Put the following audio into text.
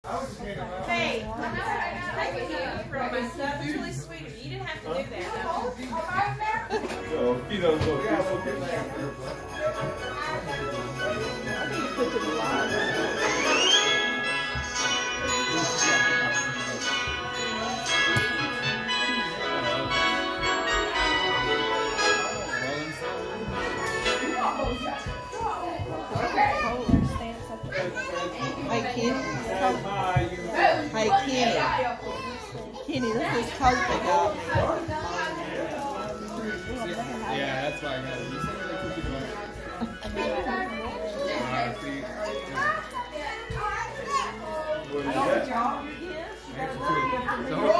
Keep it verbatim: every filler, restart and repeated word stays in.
Hey, thank you for my stuff. It's really sweet of you. You didn't have to do that. So, you know, so Hi, Kenny. Hi, Kenny. Kenny, this is coat they got me. Yeah, that's why I got it. You said like cookie dough. Alright, see. what is that? So